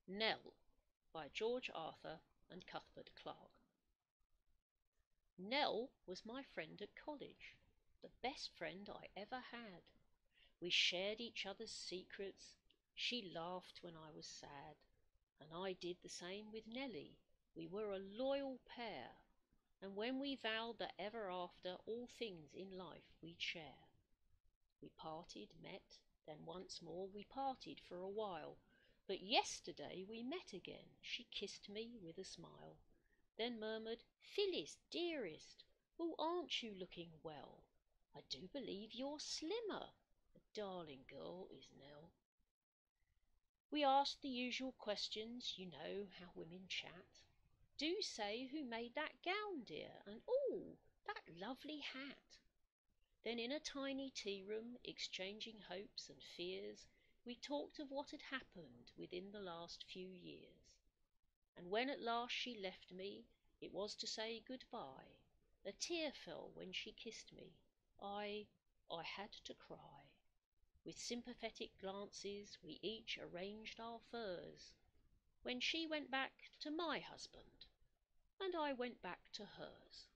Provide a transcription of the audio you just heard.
Nell by George Arthur and Cuthbert Clarke. Nell was my friend at college, the best friend I ever had. We shared each other's secrets. She laughed when I was sad, and I did the same with Nellie. We were a loyal pair, and when we vowed that ever after all things in life we'd share. We parted, met, then once more we parted for a while, but yesterday we met again. She kissed me with a smile, then murmured, "Phyllis, dearest, oh, aren't you looking well? I do believe you're slimmer. A darling girl is Nell." We asked the usual questions, you know how women chat. "Do say who made that gown, dear, and oh, that lovely hat." Then in a tiny tea room, exchanging hopes and fears, we talked of what had happened within the last few years. And when at last she left me, it was to say good-bye. A tear fell when she kissed me. I had to cry. With sympathetic glances we each arranged our furs, when she went back to my husband, and I went back to hers.